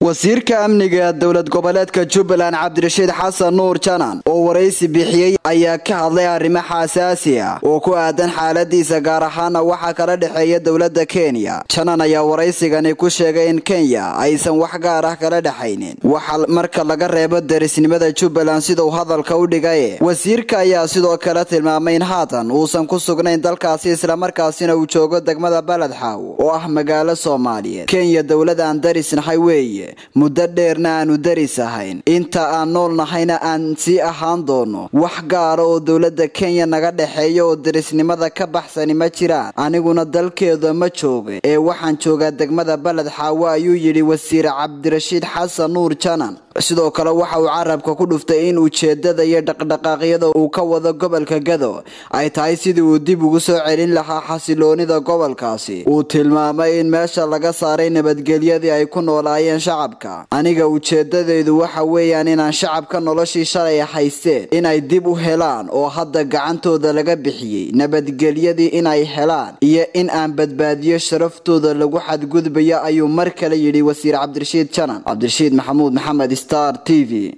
wasiirka amniga dowlad goboleedka Jubbaland Cabdirashiid Xasan Nuur Janan oo wareysi bixiyay ayaa ka hadlay arrimo xasaasi ah oo ku aadan xaaladiisa gaar ahaan waxa kala dhaxeeya dowladda Kenya. Janan ayaa wareysigani ku sheegay in Kenya aysan wax gaar ah kala dhaxaynin waxa marka laga reebo darisnimada Jubbaland sidoo hadalka u dhigay. Wasiirka ayaa sidoo kale tilmaamay in haatan uusan ku sugnayn dalkaasi isla markaasina uu joogo degmada Baladxaawo oo ah magaalo Soomaaliyeed. Kenya dowladda aan darisnahay weeye muddo dheerna aanu daris ahayn inta aan noolnahayna aan si ahaan doono wax gaar oo dowladda Kenya naga dhaxeeyo oo darisnimada ka baxsan ma jiraan aniguna dalkeedu ma joogo ee waxaan joogaa degmada Baladxaawo ayuu yiri wasiir Cabdirashiid Xasan Nuur Janan. sidoo kale waxa uu carabka ku dhuftay in ujeedada iyo dhaqdhaqaaqyada uu ka wado gobolka Gado ay tahay sidii uu dib ugu soo celin lahaa xasiloonida gobolkaasi. uu tilmaamay in meesha laga saaray nabadgelyadii ay ku noolaayeen shacabka. aniga ujeedadeedu waxa weeyaan inaan shacabka noloshii shalay haysteen inay dib u helaan oo hadda gacantooda laga bixiyay nabadgelyadii inay helaan iyo in aan badbaadiyo sharaftooda lagu xadgudbayo ayuu mar kale yiri wasiir Cabdirashiid Janan. Cabdirashiid Maxamuud Maxamed Star TV.